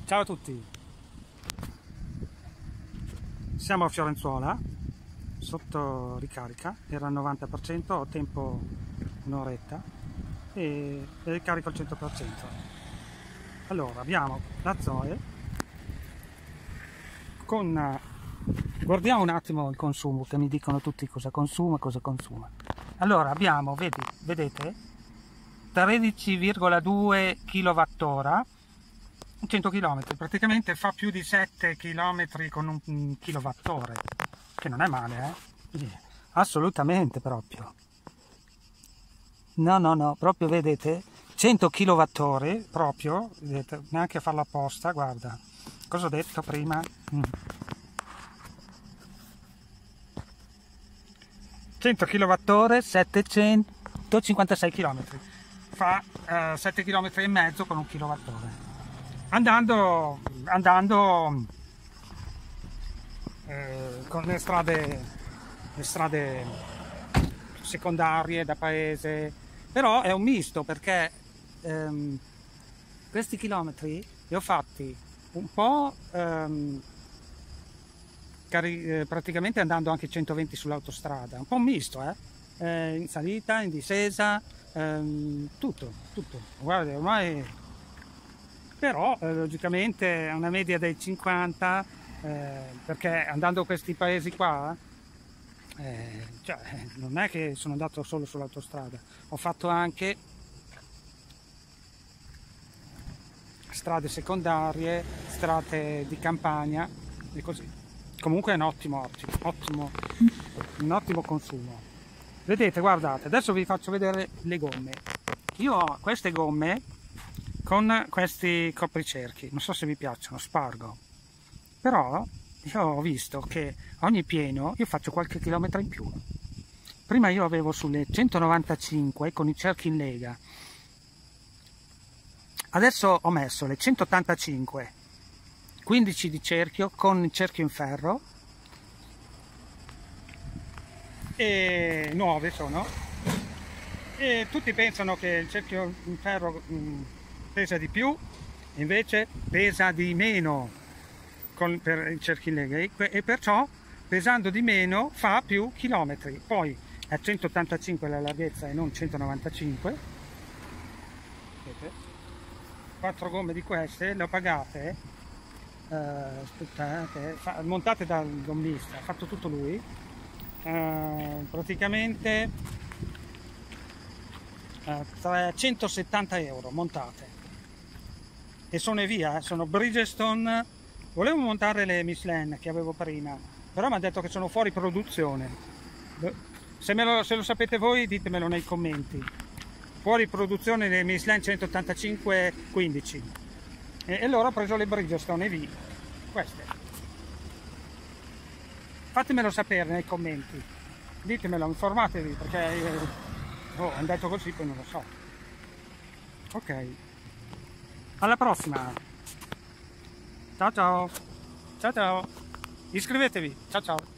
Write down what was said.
Ciao a tutti, siamo a Fiorenzuola, sotto ricarica, era al 90%, ho tempo un'oretta e ricarico al 100%. Allora, abbiamo la Zoe con... Guardiamo un attimo il consumo, che mi dicono tutti cosa consuma e cosa consuma. Allora, abbiamo, vedete, 13,2 kWh, 100 km, praticamente fa più di 7 km con un kilowattora, che non è male, assolutamente proprio. No, proprio vedete, 100 kWh proprio, vedete, neanche a farlo apposta, guarda, cosa ho detto prima? 100 kWh, 756 km, fa 7 km e mezzo con un kilowattora. Andando con le strade secondarie da paese, però è un misto, perché questi chilometri li ho fatti un po' praticamente andando anche 120 sull'autostrada, un po' un misto, in salita, in discesa, tutto, guarda, ormai. Però logicamente è una media dei 50, perché andando a questi paesi qua, cioè, non è che sono andato solo sull'autostrada, ho fatto anche strade secondarie, strade di campagna e così. Comunque è un ottimo consumo. Vedete, guardate, adesso vi faccio vedere le gomme. Io ho queste gomme con questi copricerchi, non so se vi piacciono, Spargo, però io ho visto che ogni pieno io faccio qualche chilometro in più. Prima io avevo sulle 195 con i cerchi in lega, adesso ho messo le 185, 15 di cerchio con il cerchio in ferro, e nuove sono, e tutti pensano che il cerchio in ferro pesa di più, invece pesa di meno per i cerchi in lega, e perciò pesando di meno fa più chilometri. Poi è 185 la larghezza e non 195. Vedete? 4 gomme di queste le ho pagate, aspettate, montate dal gommista, ha fatto tutto lui, praticamente 370 euro montate, e sono via, sono Bridgestone. Volevo montare le Michelin che avevo prima, però mi ha detto che sono fuori produzione. Se lo sapete voi, ditemelo nei commenti. Fuori produzione le Michelin 185-15, e allora ho preso le Bridgestone EV, queste. Fatemelo sapere nei commenti, ditemelo, informatevi, perché hanno detto così, poi non lo so. Ok, alla prossima, ciao, iscrivetevi, ciao.